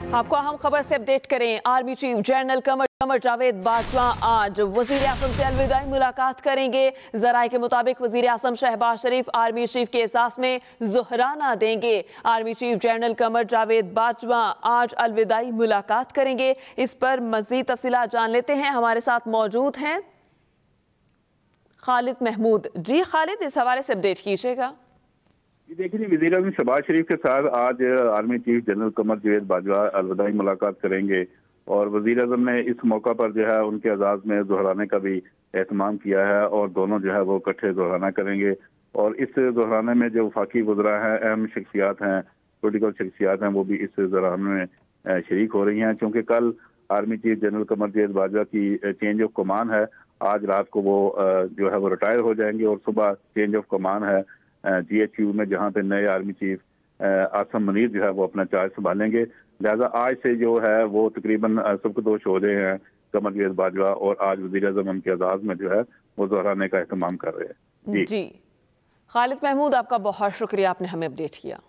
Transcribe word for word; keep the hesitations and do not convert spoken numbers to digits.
आपको अहम खबर से अपडेट करें। Army chief general Qamar Qamar Javed Bajwa आज वजीर आजम से अलविदाई मुलाकात करेंगे। जराये के मुताबिक वजीर आजम शहबाज शरीफ आर्मी चीफ के एहसास में जुहराना देंगे। Army chief general Qamar Javed Bajwa आज अलविदाई मुलाकात करेंगे। इस पर मजीद तफसीलात जान लेते हैं। हमारे साथ मौजूद हैं खालिद महमूद। जी खालिद, इस हवाले से अपडेट कीजिएगा। देखिए, वज़ीर आज़म शहबाज शरीफ के साथ आज army chief general Qamar Javed Bajwa अलविदाई मुलाकात करेंगे और वज़ीर आज़म ने इस मौका पर जो है उनके एजाज़ में दोहराने का भी एहतमाम किया है और दोनों जो है वो इकट्ठे दोहराना करेंगे। और इस दोहराने में जो वफाकी वज़रा हैं, अहम शख्सियात हैं, पोलिटिकल शख्सियात हैं, वो भी इस दोहराने में शरीक हो रही हैं। चूँकि कल army chief general Qamar Javed Bajwa की चेंज ऑफ कमान है, आज रात को वो जो है वो रिटायर हो जाएंगे और सुबह चेंज ऑफ कमान है जी एच यू में, जहाँ पे नए आर्मी चीफ आसम मुनीर जो है वो अपना चार्ज संभालेंगे। लिहाजा आज से जो है वो तकरीबन सबकदोश हो रहे हैं कमर जावेद बाजवा और आज वज़ीर आज़म उनके एजाज़ में जो है वो दोहराने का एहतमाम कर रहे हैं। जी, जी। खालिद महमूद, आपका बहुत शुक्रिया, आपने हमें अपडेट किया।